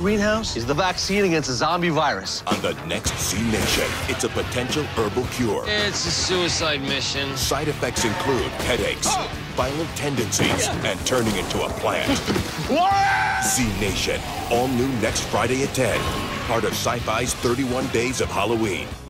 greenhouse is the vaccine against a zombie virus. On the next Z Nation, it's a potential herbal cure. It's a suicide mission. Side effects include headaches, violent tendencies, and turning into a plant. Z Nation, all new next Friday at 10. Part of Sci-Fi's 31 Days of Halloween.